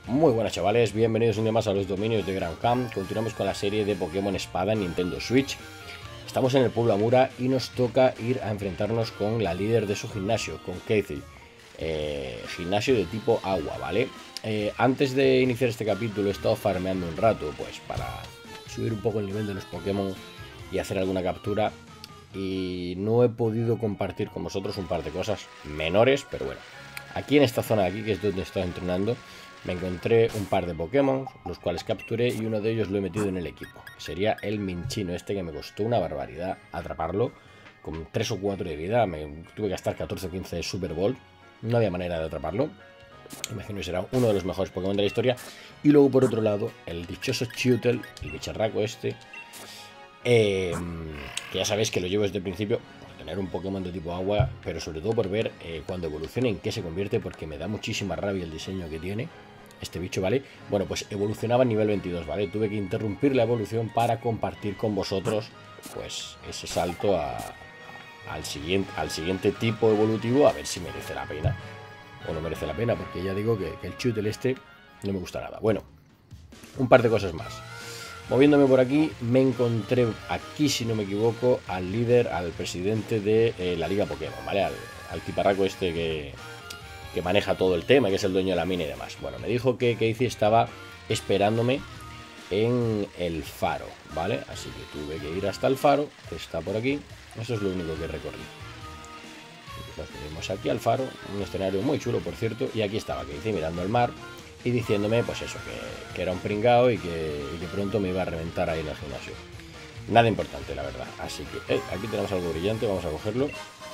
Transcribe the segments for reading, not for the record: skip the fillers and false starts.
Muy buenas chavales, bienvenidos un día más a los dominios de Gran Camp. Continuamos con la serie de Pokémon Espada en Nintendo Switch. Estamos en el pueblo Amura y nos toca ir a enfrentarnos con la líder de su gimnasio, con Casey. Gimnasio de tipo agua, ¿vale? Antes de iniciar este capítulo he estado farmeando un rato, pues para subir un poco el nivel de los Pokémon y hacer alguna captura. Y no he podido compartir con vosotros un par de cosas menores, pero bueno. Aquí en esta zona de aquí, que es donde estaba entrenando, me encontré un par de Pokémon, los cuales capturé y uno de ellos lo he metido en el equipo. Sería el Minchino este, que me costó una barbaridad atraparlo. Con 3 o 4 de vida, me tuve que gastar 14 o 15 de Super Ball. No había manera de atraparlo. Imagino que será uno de los mejores Pokémon de la historia. Y luego por otro lado, el dichoso Chewtle, el bicharraco este. Que ya sabéis que lo llevo desde el principio por tener un Pokémon de tipo agua, pero sobre todo por ver cuando evolucione en qué se convierte, porque me da muchísima rabia el diseño que tiene este bicho, ¿vale? Bueno, pues evolucionaba a nivel 22, ¿vale? Tuve que interrumpir la evolución para compartir con vosotros pues ese salto al siguiente tipo evolutivo, a ver si merece la pena o no merece la pena, porque ya digo que el Chewtle este no me gusta nada. Bueno, un par de cosas más. Moviéndome por aquí, me encontré aquí, si no me equivoco, al líder, al presidente de la Liga Pokémon, ¿vale? Al tiparraco este que maneja todo el tema, que es el dueño de la mina y demás. Bueno, me dijo que Casey estaba esperándome en el faro, ¿vale? Así que tuve que ir hasta el faro, que está por aquí. Eso es lo único que recorrí. Nos venimos aquí al faro, un escenario muy chulo, por cierto, y aquí estaba Casey mirando el mar y diciéndome, pues eso, que era un pringao y que pronto me iba a reventar ahí en el gimnasio. Nada importante, la verdad. Así que aquí tenemos algo brillante, vamos a cogerlo.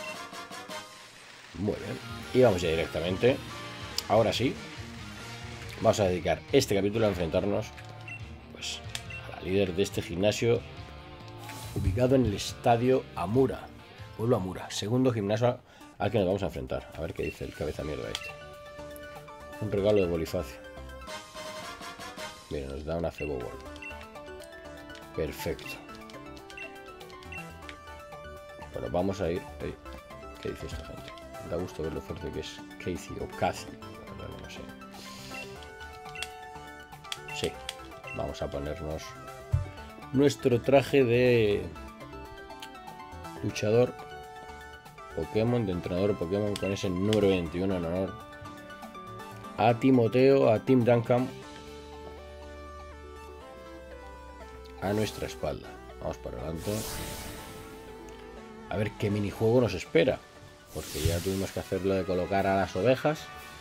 Muy bien. Y vamos ya directamente. Ahora sí, vamos a dedicar este capítulo a enfrentarnos pues a la líder de este gimnasio, ubicado en el estadio Amura, pueblo Amura. Segundo gimnasio al que nos vamos a enfrentar. A ver qué dice el cabeza mierda este. Un regalo de Bonifacio. Mira, nos da una Febo Ball. Perfecto. Bueno, vamos a ir. ¿Qué dice esta gente? Da gusto ver lo fuerte que es Casey o Casey. No sé. Sí, vamos a ponernos nuestro traje de luchador Pokémon, de entrenador Pokémon, con ese número 21 en honor a Timoteo, a Tim Duncan, a nuestra espalda. Vamos para adelante. A ver qué minijuego nos espera, porque ya tuvimos que hacerlo de colocar a las ovejas.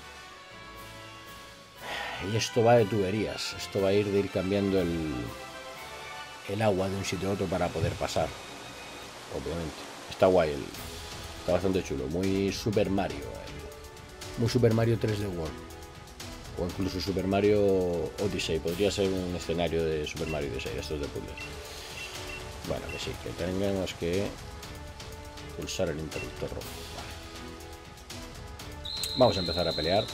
Y esto va de tuberías. Esto va a ir de ir cambiando el agua de un sitio a otro para poder pasar. Obviamente. Está guay. Está bastante chulo. Muy Super Mario. Muy Super Mario 3D World. O incluso Super Mario Odyssey. Podría ser un escenario de Super Mario Odyssey, estos de puzzles. Bueno, que sí, que tengamos que pulsar el interruptor rojo. Vale. Vamos a empezar a pelear.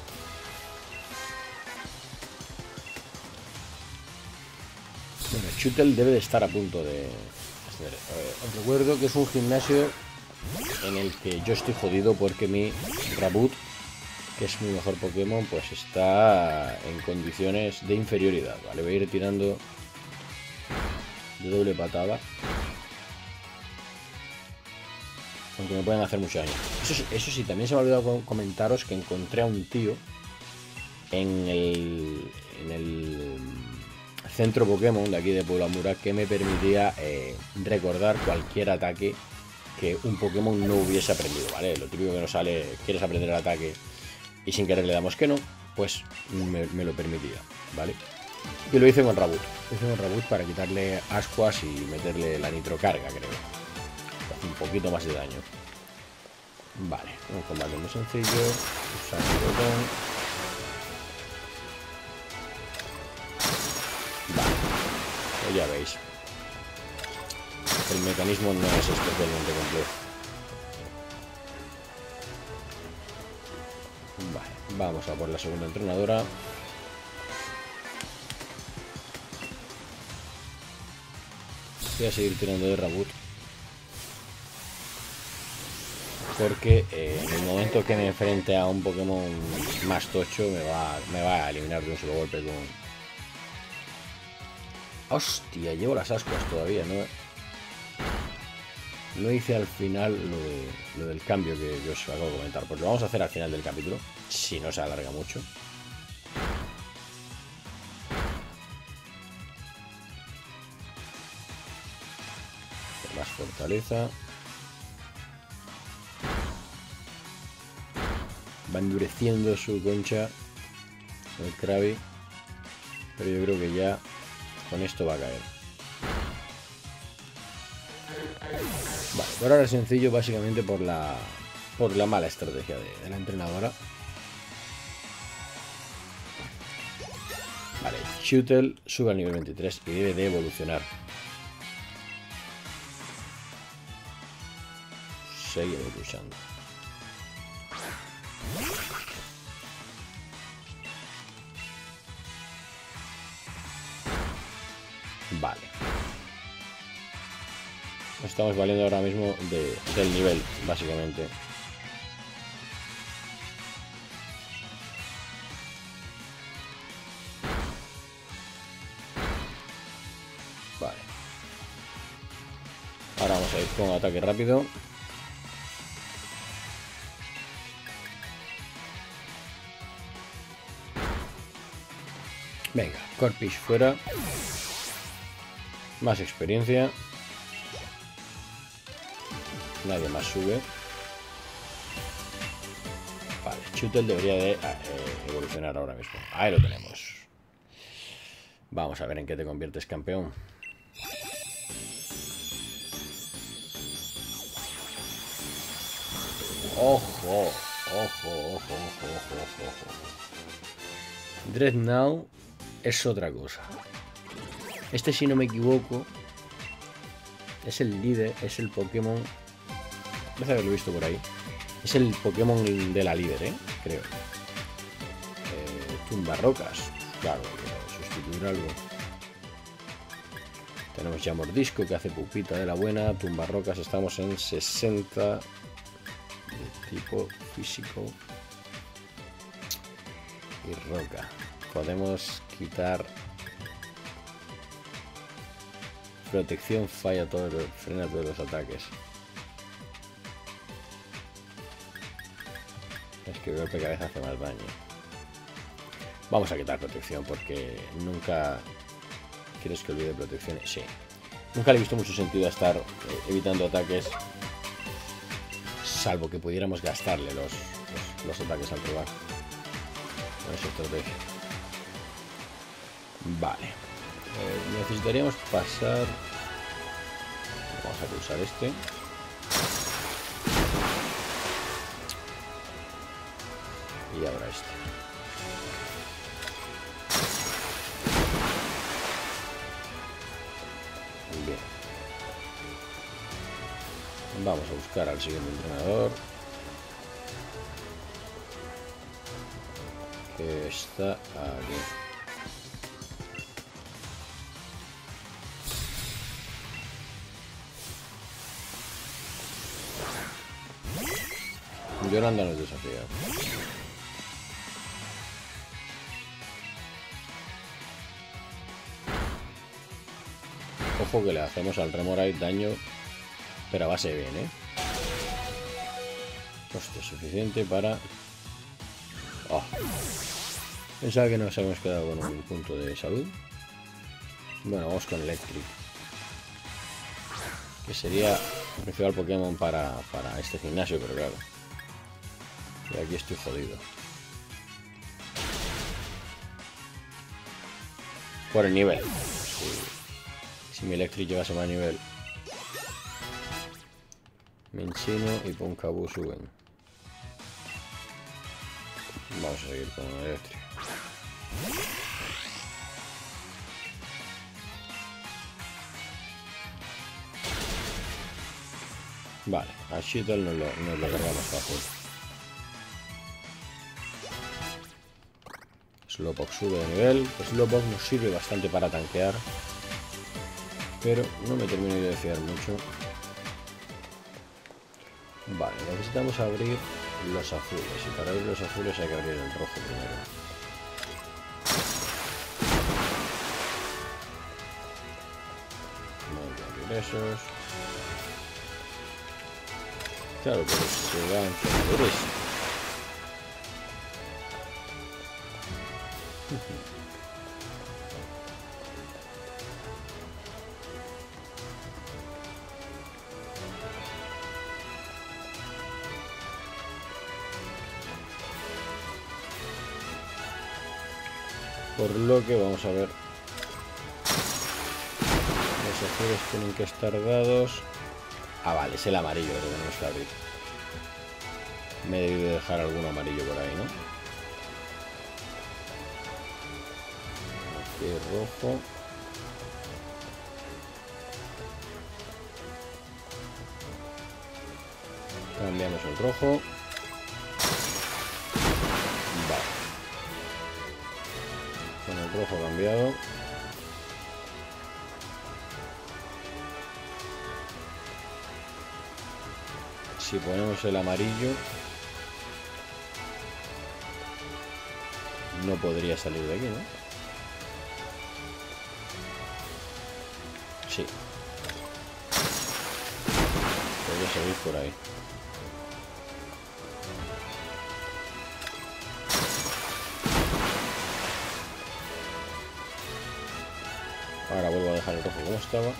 Bueno, Chewtle debe de estar a punto de... Os recuerdo que es un gimnasio en el que yo estoy jodido porque mi Raboot, que es mi mejor Pokémon, pues está en condiciones de inferioridad, ¿vale? Voy a ir tirando de doble patada, aunque me pueden hacer mucho daño. Eso sí, también se me ha olvidado comentaros que encontré a un tío en el centro Pokémon de aquí de Pueblo Amura que me permitía recordar cualquier ataque que un Pokémon no hubiese aprendido, ¿vale? Lo típico que nos sale, quieres aprender el ataque y sin querer le damos que no, pues me lo permitía, ¿vale? Y lo hice con Raboot. Lo hice con Raboot para quitarle ascuas y meterle la nitrocarga, creo. Hace un poquito más de daño. Vale, un combate muy sencillo. Usar el botón. Vale, pues ya veis. El mecanismo no es especialmente complejo. Vale, vamos a por la segunda entrenadora. Voy a seguir tirando de Raboot. porque en el momento que me enfrente a un Pokémon más tocho me va a eliminar de un solo golpe con... Hostia, llevo las ascuas todavía, ¿no? No hice al final lo del cambio que os acabo de comentar. Pues lo vamos a hacer al final del capítulo, si no se alarga mucho. Más fortaleza. Va endureciendo su concha el Krabby, pero yo creo que ya con esto va a caer. Vale, por ahora es sencillo, básicamente por la mala estrategia de la entrenadora. Vale, Shutel sube al nivel 23 y debe de evolucionar. Seguimos luchando. Vale. Estamos valiendo ahora mismo del nivel, básicamente. Vale. Ahora vamos a ir con ataque rápido. Venga, Corphish fuera. Más experiencia. Nadie más sube. Vale, Shutel debería de evolucionar ahora mismo. Ahí lo tenemos. Vamos a ver en qué te conviertes, campeón. Ojo, ojo, ojo, ojo, ojo, ojo. Dreadnought es otra cosa. Este, si no me equivoco, es el líder, es el Pokémon. Parece haberlo visto por ahí. Es el Pokémon de la líder, creo. Tumbarrocas. Claro, sustituir algo. Tenemos ya Mordisco, que hace pupita de la buena. Tumbarrocas, estamos en 60. De tipo físico. Y roca. Podemos quitar... Protección, falla todo, frena todos los ataques. Es que golpe de cabeza hace más daño. Vamos a quitar protección porque nunca... ¿Quieres que olvide protección? Sí. Nunca le he visto mucho sentido a estar evitando ataques. Salvo que pudiéramos gastarle los ataques al probar. Con esa estrategia. Vale. Necesitaríamos pasar... Vamos a pulsar este. Y ahora este. Bien. Vamos a buscar al siguiente entrenador. Que está aquí. Yolanda nos desafía. Ojo que le hacemos al Remoraid daño, pero a base bien, Hostia, suficiente para... Oh. Pensaba que nos habíamos quedado con un punto de salud. Bueno, vamos con Electric. Que sería el principal Pokémon para este gimnasio, pero claro. Y aquí estoy jodido. Por el nivel. Si mi Electric llegase más nivel. Minchino y Punkabu suben. Vamos a seguir con el Electric. Vale, a Shutel nos lo cargamos fácil. Slowpoke sube de nivel. Slowpoke nos sirve bastante para tanquear, pero no me termino de fiar mucho. Vale, necesitamos abrir los azules. Y para abrir los azules hay que abrir el rojo primero. No hay que abrir esos. Claro, pero se va a encender esto. Por lo que vamos a ver. Los azules tienen que estar dados. Ah, vale, es el amarillo que tenemos que abrir. Me he debido dejar algún amarillo por ahí, ¿no? Aquí rojo. Cambiamos el rojo. Vale. Con el rojo cambiado. Si ponemos el amarillo, no podría salir de aquí, ¿no? Sí. Podría salir por ahí. Ahora vuelvo a dejar el rojo como estaba.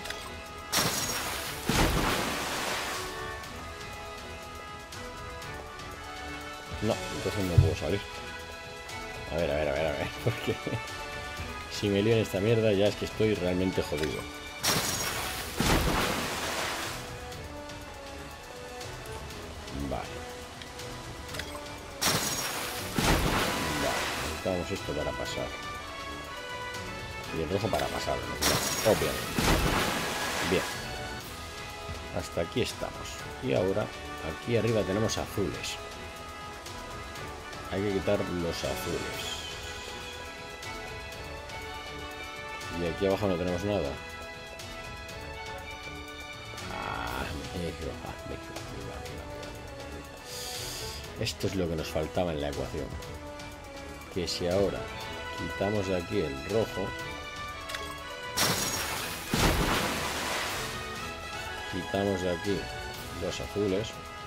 No, entonces no puedo salir. A ver, porque si me lío en esta mierda ya es que estoy realmente jodido. Vale. Necesitamos esto para pasar. Y el rojo para pasar, obviamente. Bien. Hasta aquí estamos. Y ahora, aquí arriba tenemos azules. Hay que quitar los azules. Y aquí abajo no tenemos nada. Esto es lo que nos faltaba en la ecuación. Que si ahora quitamos de aquí el rojo, quitamos de aquí los azules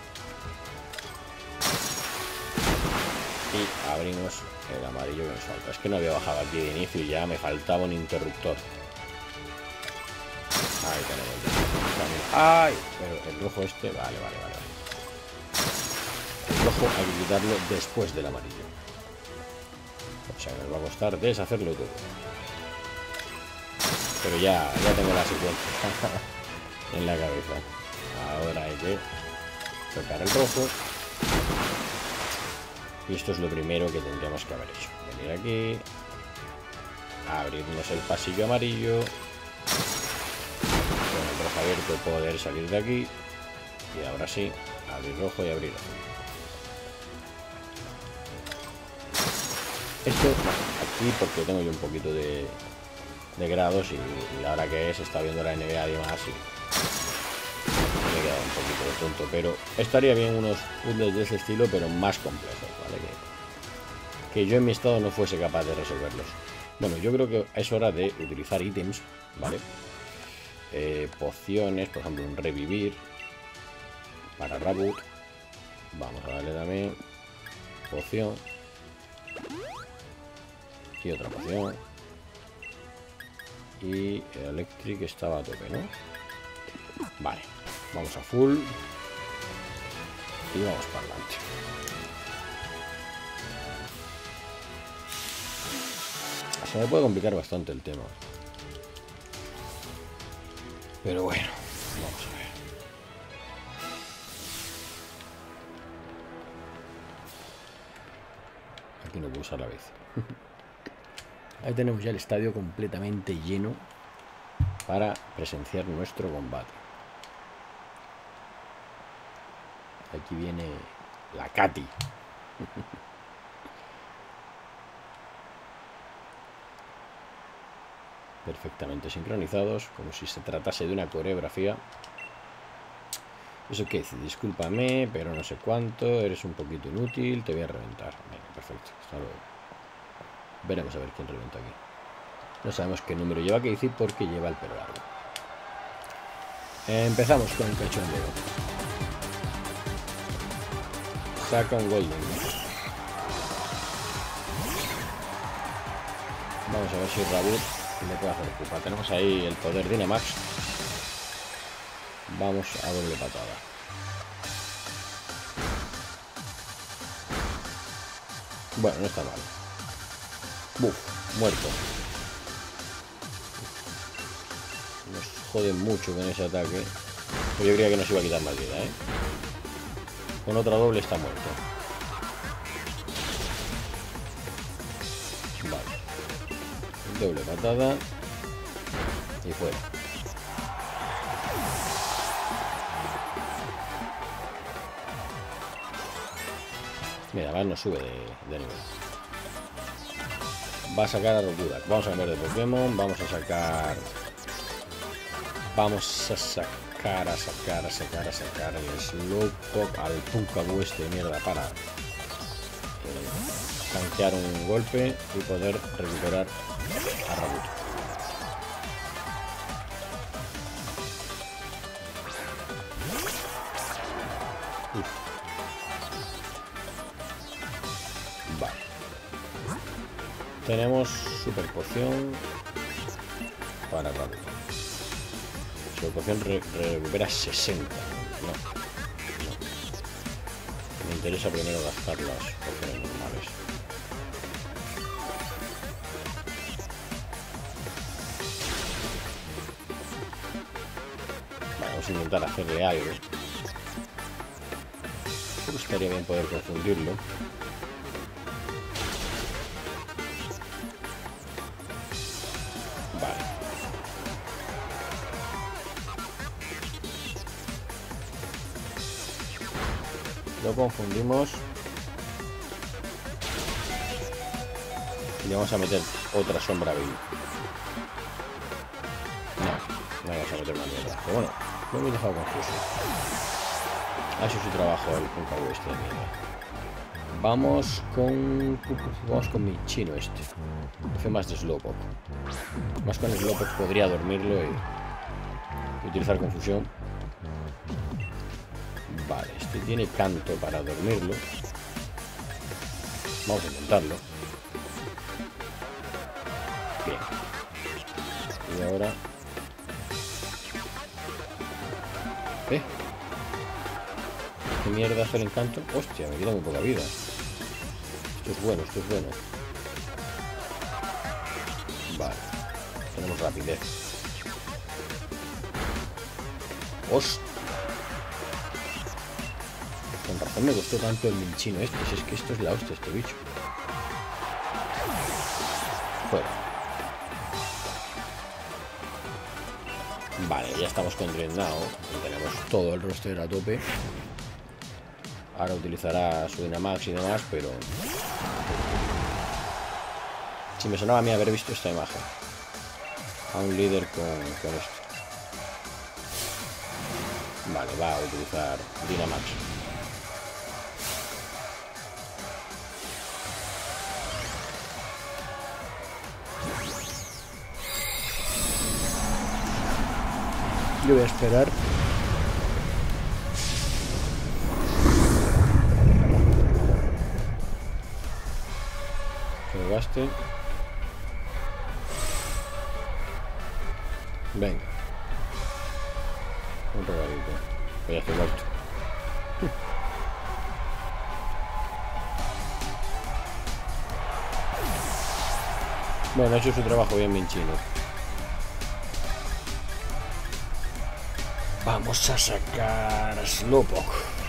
y abrimos el amarillo que nos falta. Es que no había bajado aquí de inicio y ya me faltaba un interruptor. Ahí tenemos ya. ¡Ay! Pero el rojo este, vale. El rojo hay que quitarlo después del amarillo. O sea, nos va a costar deshacerlo todo. Pero ya tengo la secuencia en la cabeza. Ahora hay que tocar el rojo. Y esto es lo primero que tendríamos que haber hecho. Venir aquí, abrirnos el pasillo amarillo, con el rojo abierto poder salir de aquí. Y ahora sí, abrir rojo y abrir azul. Esto, aquí porque tengo yo un poquito de grados y la hora que es, está viendo la NBA y demás y me he quedado un poquito de tonto, pero estaría bien unos puzzles de ese estilo, pero más complejos, ¿vale? Que yo en mi estado no fuese capaz de resolverlos. Bueno, yo creo que es hora de utilizar ítems, ¿vale? Pociones, por ejemplo, un revivir para Raboot. Vamos a darle también poción. Y otra poción. Y el Electric estaba a tope, ¿no? Vale, vamos a full. Y vamos para adelante. Se me puede complicar bastante el tema. Pero bueno, vamos a ver. Aquí no puedo usar la vez. Ahí tenemos ya el estadio completamente lleno para presenciar nuestro combate. Aquí viene la Katy. Perfectamente sincronizados, como si se tratase de una coreografía. Eso que discúlpame, pero no sé cuánto. Eres un poquito inútil, te voy a reventar. Venga, perfecto, hasta luego. Veremos a ver quién revienta aquí. No sabemos qué número lleva Casey porque lleva el pelo largo. Empezamos con el cachondeo. Saca un Golden. Vamos a ver si Rabbit le puede hacer culpa. Tenemos ahí el poder Dynamax. Vamos a doble patada. Bueno, no está mal. Buf, muerto. Nos joden mucho con ese ataque. Pues yo creía que nos iba a quitar más vida, ¿eh? Con otra doble está muerto. Vale. Doble patada. Y fuera. Mira, además nos sube de nivel. Va a sacar a Rokudak. Vamos a cambiar de Pokémon. Vamos a sacar... Vamos a sacar el Slowpoke al Pukabu este de mierda para tanquear un golpe y poder recuperar a Rabbit. Vale. Tenemos super poción para Rabbit. Super poción recupera 60. No. Me interesa primero gastar las pociones normales. Vale, vamos a intentar hacerle algo. Me gustaría bien poder confundirlo. Lo confundimos y le vamos a meter otra sombra vil. No vamos a meter una mierda. Pero bueno, lo hemos dejado confuso. Ha hecho su trabajo el Pukabu este de mierda. Vamos con mi chino este. Hace más de Slowpoke. Más con Slowpoke podría dormirlo y utilizar confusión. Vale, este tiene canto para dormirlo. Vamos a intentarlo. Bien. Y ahora... ¿Qué mierda hace el encanto? Hostia, me queda muy poca vida. Esto es bueno, esto es bueno. Vale. Tenemos rapidez. ¡Hostia! Con razón me gustó tanto el Minchino este. Si es que esto es la hostia, este bicho. Fuera. Vale, ya estamos con Drenado. Tenemos todo el roster a tope. Ahora utilizará su Dynamax y demás, pero... Si me sonaba a mí haber visto esta imagen. A un líder con esto. Vale, va a utilizar Dynamax. Yo voy a esperar. Que me gaste. Venga. Un regalito. Voy a hacer muerto. Bueno, ha hecho su trabajo bien Minchino. Vamos a sacar a Slowpoke.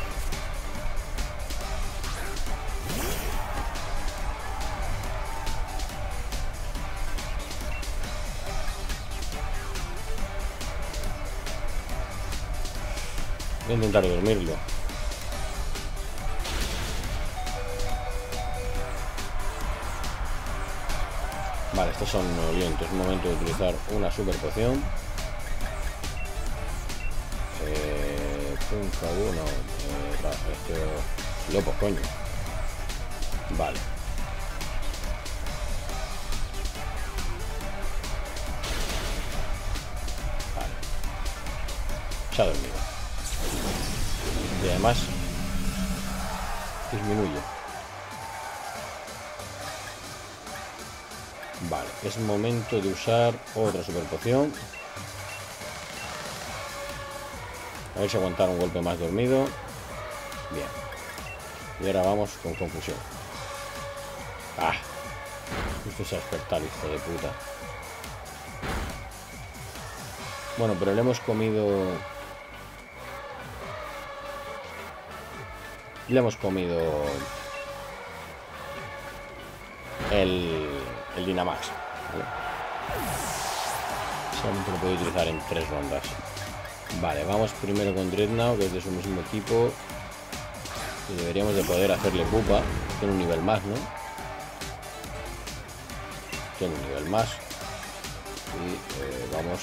Voy a intentar dormirlo. Vale, estos son olientes. Es momento de utilizar una super poción. Un cabo, no. Lopo, coño. Vale. Vale. Se ha dormido. Y además disminuye. Vale, es momento de usar otra super poción. A ver si aguantar un golpe más dormido. Bien. Y ahora vamos con confusión. Ah, justo se ha despertado, hijo de puta. Bueno, pero le hemos comido... Le hemos comido... El Dynamax, ¿vale? Solamente lo puedo utilizar en 3 rondas. Vale, vamos primero con Dreadnought, que es de su mismo equipo. Y deberíamos de poder hacerle pupa. Tiene un nivel más, ¿no? Tiene un nivel más. Y vamos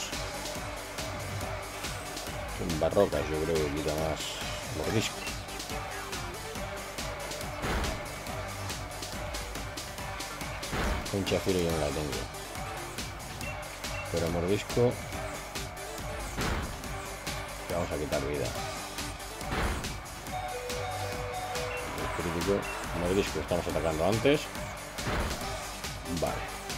con Barrocas, yo creo que quita más mordisco. Con Chafiro yo no la tengo. Pero mordisco... Le vamos a quitar vida. El crítico. Mordisco estamos atacando antes. Vale.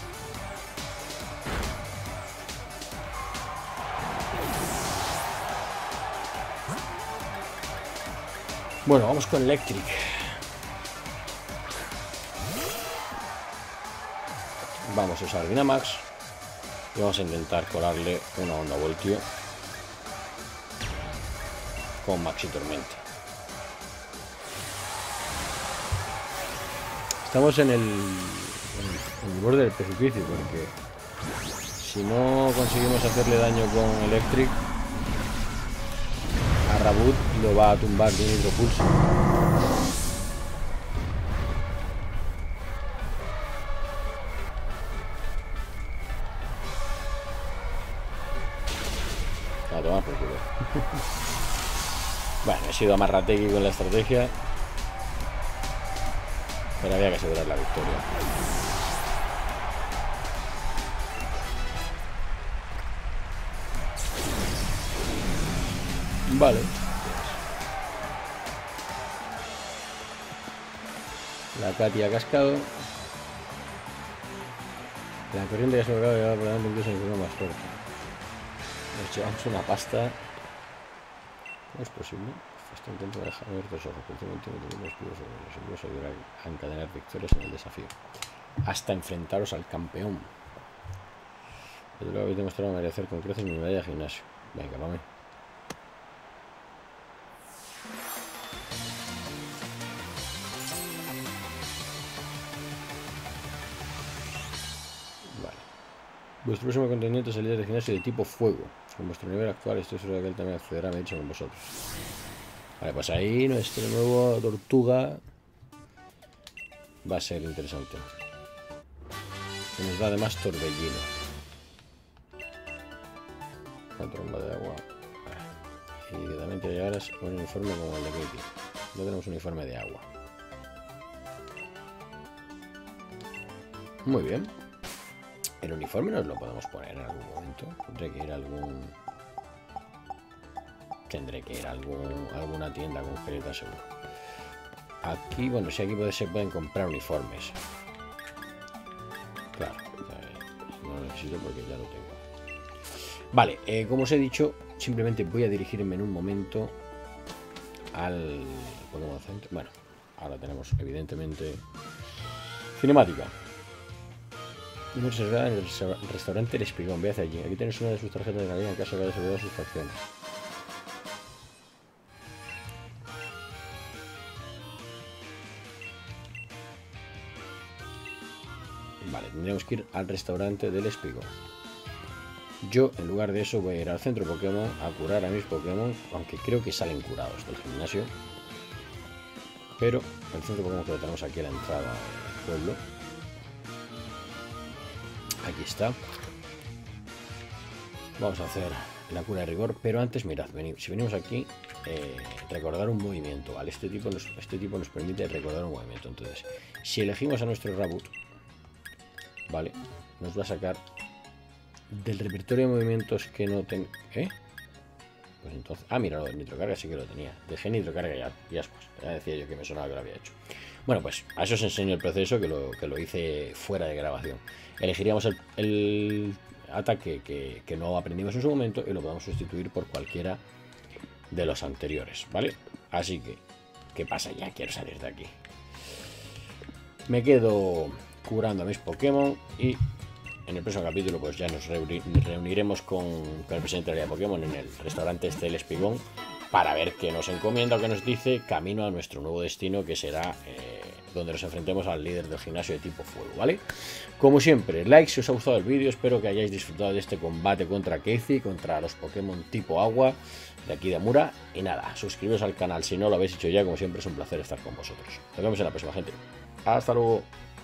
Bueno, vamos con Electric. Vamos a usar Dynamax y vamos a intentar colarle una onda voltio con Maxi Tormenta. Estamos en el borde del precipicio, porque si no conseguimos hacerle daño con Electric, a Raboot lo va a tumbar de un hidropulso. A tomar por culo. Bueno, he sido amarrategui con la estrategia, pero había que asegurar la victoria. Vale. La Katia ha cascado. La corriente que se ha logrado llevar por delante incluso en el forma más fuerte. Nos llevamos una pasta. ¿Cómo es posible? Este intento de dejar abiertos los ojos. Los equipos ayudarán a encadenar victorias en el desafío. Hasta enfrentaros al campeón. Yo lo habéis demostrado merecer con creces mi medalla de gimnasio. Venga, vamos. Vuestro próximo contendiente es el líder de gimnasio de tipo fuego. Con vuestro nivel actual estoy seguro de que él también accederá a medirse con vosotros. Vale, pues ahí nuestro nuevo tortuga va a ser interesante. Y nos da además torbellino. Una tromba de agua. Y que también te llevarás un uniforme como el de Katie. No tenemos uniforme de agua. Muy bien. El uniforme nos lo podemos poner en algún momento. Tendré que ir a alguna tienda concreta, seguro. Aquí, bueno, sí, aquí se pueden comprar uniformes. Claro, no lo necesito porque ya lo tengo. Vale, como os he dicho, simplemente voy a dirigirme en un momento al Pokémon Center. Bueno, ahora tenemos evidentemente cinemática. Una reservada en el restaurante El Espigón. Ve hacia allí. Aquí tenéis una de sus tarjetas de Navidad en caso de que haya asegurado sus facciones. Vale, tendríamos que ir al restaurante del Espigón. Yo, en lugar de eso, voy a ir al centro Pokémon a curar a mis Pokémon, aunque creo que salen curados del gimnasio. Pero el centro Pokémon que lo tenemos aquí a la entrada del pueblo. Aquí está. Vamos a hacer la cura de rigor, pero antes, mirad, si venimos aquí, recordar un movimiento, ¿vale? Este tipo nos permite recordar un movimiento. Entonces, si elegimos a nuestro Raboot, ¿vale? Nos va a sacar del repertorio de movimientos que no ten... ¿Eh? Pues entonces... Ah, mira, lo de nitrocarga sí que lo tenía. Dejé nitrocarga y ascuas. Ya decía yo que me sonaba que lo había hecho. Bueno, pues a eso os enseño el proceso que lo hice fuera de grabación. Elegiríamos el ataque que no aprendimos en su momento y lo podemos sustituir por cualquiera de los anteriores, ¿vale? Así que, ¿qué pasa ya? Quiero salir de aquí. Me quedo curando a mis Pokémon y en el próximo capítulo pues ya nos reuniremos con el presidente de la Pokémon en el restaurante El Espigón para ver qué nos encomienda o qué nos dice camino a nuestro nuevo destino, que será donde nos enfrentemos al líder del gimnasio de tipo fuego, ¿vale? Como siempre, like si os ha gustado el vídeo, espero que hayáis disfrutado de este combate contra Casey, contra los Pokémon tipo agua de aquí de Amura, y nada, suscribiros al canal si no lo habéis hecho ya, como siempre es un placer estar con vosotros. Nos vemos en la próxima, gente. Hasta luego.